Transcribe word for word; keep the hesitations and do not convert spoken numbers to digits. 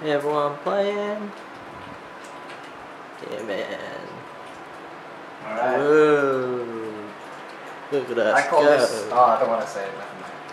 Everyone playing. Yeah, man. Alright. Whoa. Look at us I call go. this. Oh, I don't want to say it. Never mind.